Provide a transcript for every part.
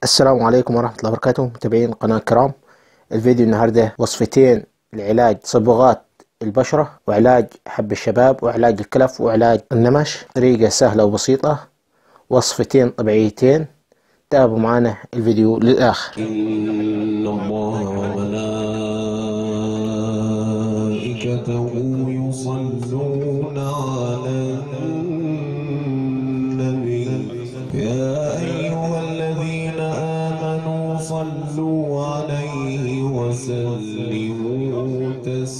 السلام عليكم ورحمة الله وبركاته، متابعين القناة الكرام. الفيديو النهاردة وصفتين لعلاج صبغات البشرة وعلاج حب الشباب وعلاج الكلف وعلاج النمش. طريقة سهلة وبسيطة، وصفتين طبيعيتين. تابعوا معنا الفيديو للآخر. إن الله وملائكته يصلون على النبي يا أيها الذين آمنوا صلوا عليه وسلموا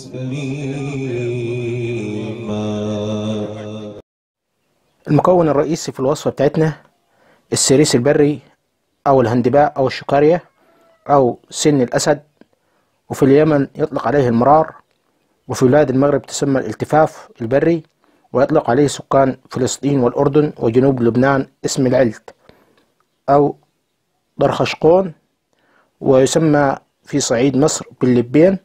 تسليما. المكون الرئيسي في الوصفة بتاعتنا السيريس البري أو الهندباء أو الشقارية أو سن الأسد، وفي اليمن يطلق عليه المرار، وفي بلاد المغرب تسمى الالتفاف البري، ويطلق عليه سكان فلسطين والأردن وجنوب لبنان اسم العلت أو درخشقون، ويسمى في صعيد مصر باللبين،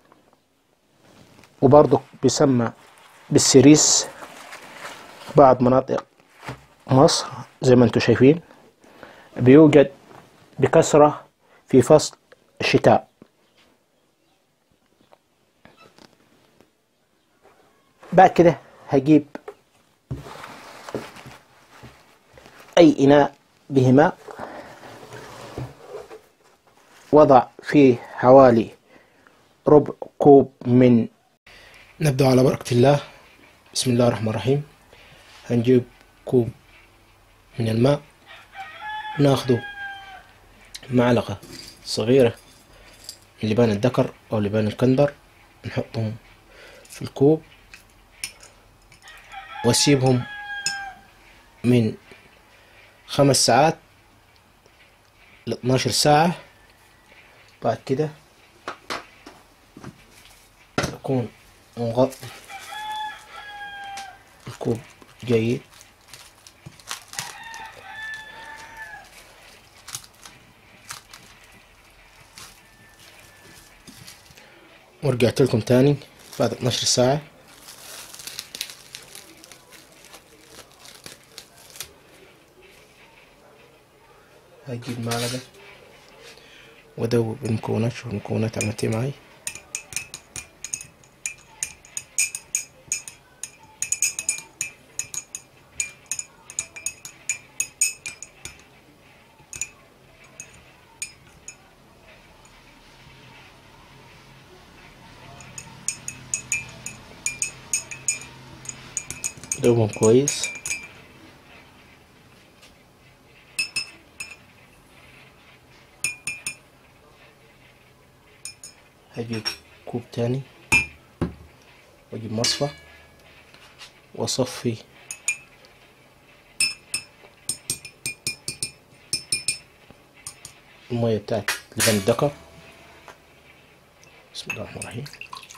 وبرضه بيسمى بالسيريس بعض مناطق مصر زي ما انتم شايفين. بيوجد بكثرة في فصل الشتاء. بعد كده هجيب أي إناء به ماء، وضع فيه حوالي ربع كوب من، نبدأ على بركة الله. بسم الله الرحمن الرحيم. هنجيب كوب من الماء، ناخده معلقة صغيرة من لبان الذكر أو لبان الكندر، نحطهم في الكوب واسيبهم من 5 ساعات ل 12 ساعة. بعد كده أكون مغطي الكوب جيد، ورجعت لكم تاني بعد 12 ساعة. هجيب معلقة وادوب المكونات. شوف المكونات عملت ايه معي. دوبهم كويس. هجيب كوب تاني واجيب مصفى واصفي المية بتاعت لبن الدكر. بسم الله الرحمن الرحيم.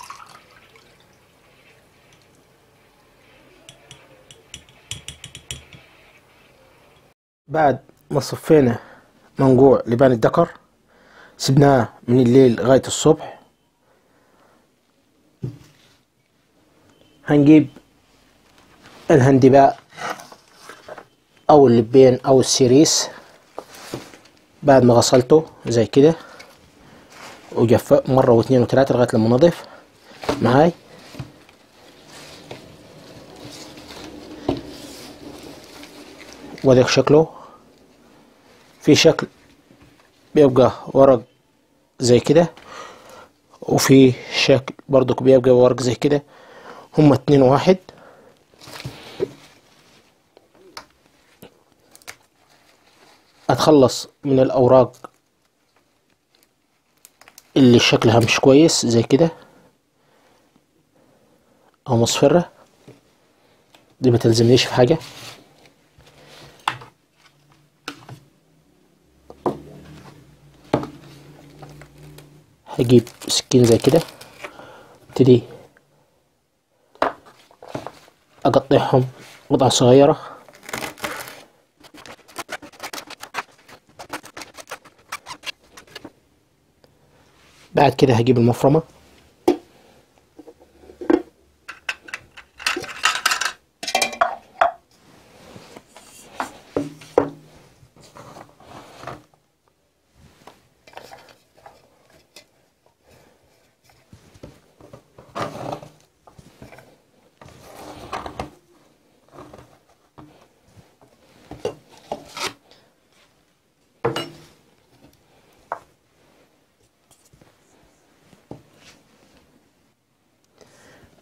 بعد ما صفينا منقوع لبان الدكر، سبناه من الليل لغاية الصبح. هنجيب الهندباء او اللبين او السيريس بعد ما غسلته زي كده وجفأ مرة واثنين وثلاثة لغاية لما نضيف معاي. وده شكله، في شكل بيبقى ورق زي كده، وفي شكل برضو بيبقى ورق زي كده. هما 2 واحد. اتخلص من الاوراق اللي شكلها مش كويس زي كده او مصفرة، دي ما تلزمنيش في حاجة. هجيب سكين زي كده، ابتدي اقطعهم قطع صغيرة. بعد كده هجيب المفرمة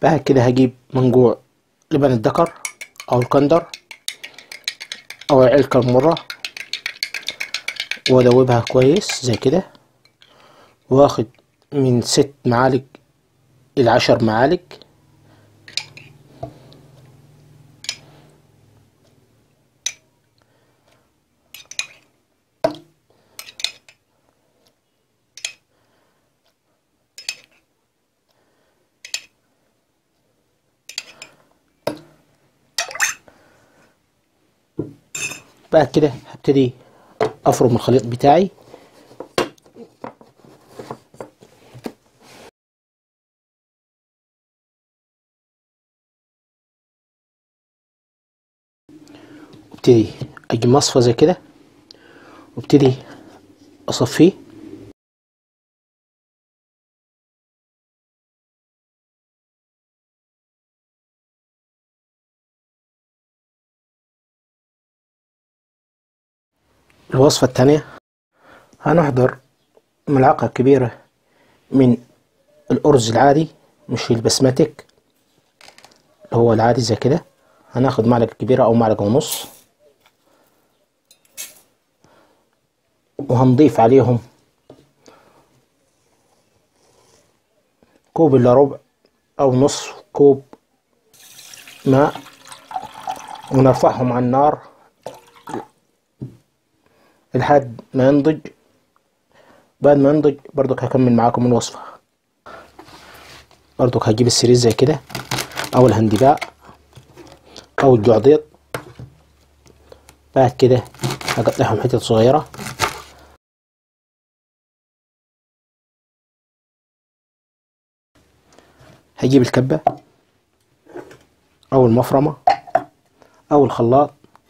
بعد كده هجيب منقوع لبن الدكر او الكندر او العلكة المرة وادوبها كويس زي كده، واخد من 6 معالق الى 10 معالق. بعد كده هبتدي افرم الخليط بتاعي. وابتدي اجي مصفى زي كده وابتدي اصفيه. الوصفة التانية هنحضر ملعقة كبيرة من الأرز العادي، مش البسماتيك، اللي هو العادي زي كده. هناخد معلقة كبيرة أو معلقة ونص، وهنضيف عليهم كوب إلا ربع أو نص كوب ماء، ونرفعهم على النار لحد ما ينضج. بعد ما ينضج برضك هكمل معاكم الوصفة. برضك هجيب السرير زي كده أو الهندباء أو الجعضيط. بعد كده هقطعهم حتت صغيرة. هجيب الكبة أو المفرمة أو الخلاط.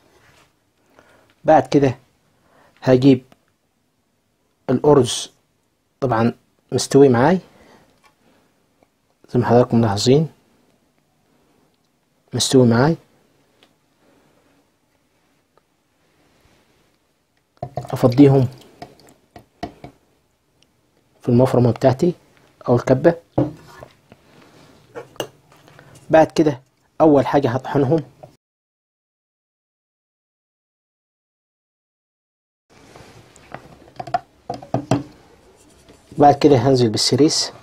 بعد كده هجيب الأرز، طبعا مستوي معاي زي ما حضراتكم ملاحظين، مستوي معاي. أفضيهم في المفرمة بتاعتي أو الكبة. بعد كده أول حاجة هطحنهم. بعد كده هنزل بالسريس.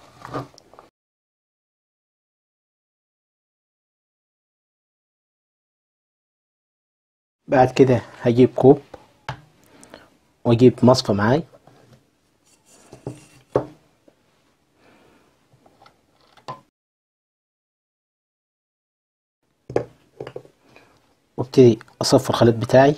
بعد كده هجيب كوب واجيب مصفى معاي، وابتدي اصفي الخليط بتاعي.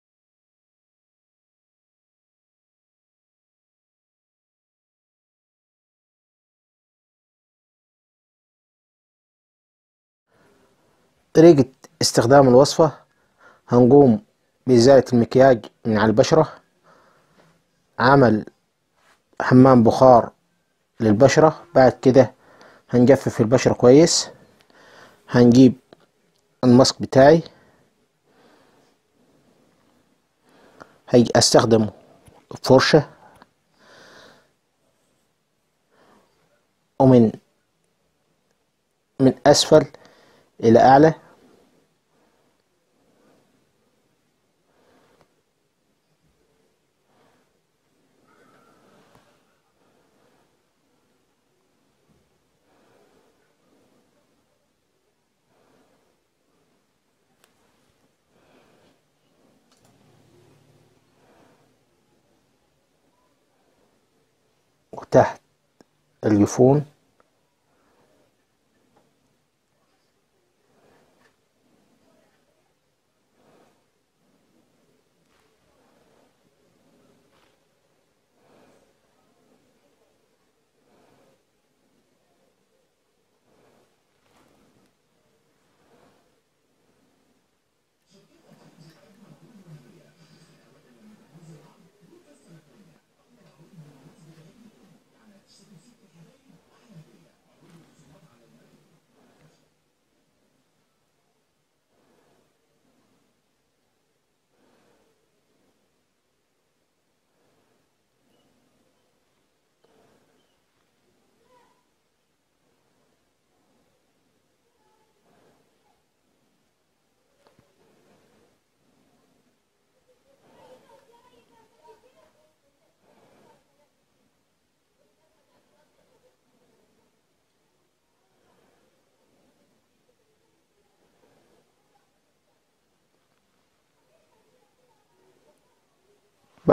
طريقة استخدام الوصفة: هنقوم بإزالة المكياج من على البشرة، عمل حمام بخار للبشرة. بعد كده هنجفف البشرة كويس. هنجيب الماسك بتاعي، هيجي استخدمه فرشة، ومن أسفل إلى أعلى. وتحت الجفون.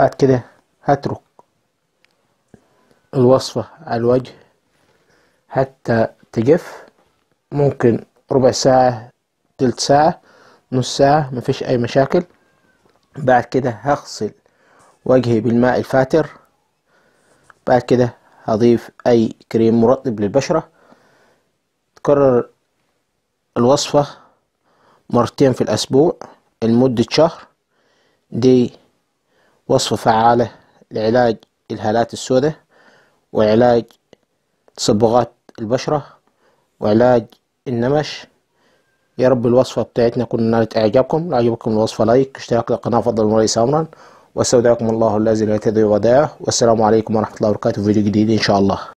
بعد كده هترك الوصفة على الوجه حتى تجف، ممكن ربع ساعة، تلت ساعة، نص ساعة، مفيش أي مشاكل. بعد كده هغسل وجهي بالماء الفاتر. بعد كده هضيف أي كريم مرطب للبشرة. تكرر الوصفة مرتين في الأسبوع لمدة شهر. دي وصفة فعالة لعلاج الهالات السوداء، وعلاج تصبغات البشرة، وعلاج النمش. يا رب الوصفة بتاعتنا تكون نالت إعجابكم. لو عجبكم الوصفة لايك، اشتراك للقناة، فضل وليس أمرا. واستودعكم الله الذي لا تضيع ودائعه، والسلام عليكم ورحمة الله وبركاته في فيديو جديد إن شاء الله.